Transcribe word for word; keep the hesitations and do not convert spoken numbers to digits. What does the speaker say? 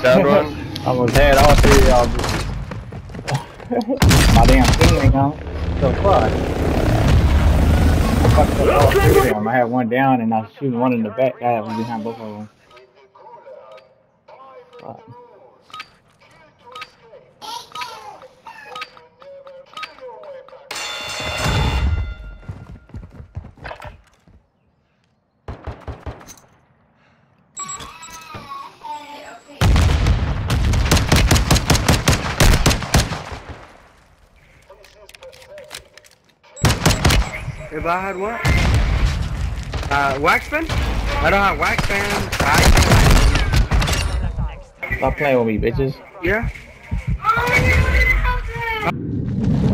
Down one. Almost had all three of y'all. My damn team ain't gone. So fuck. I fucked up all three of them. I had one down and I was shooting one in the back. I had one behind both of them. Fuck. If I had what? Uh, wax pen? I don't have wax pen. I Stop playing with me, bitches. Yeah.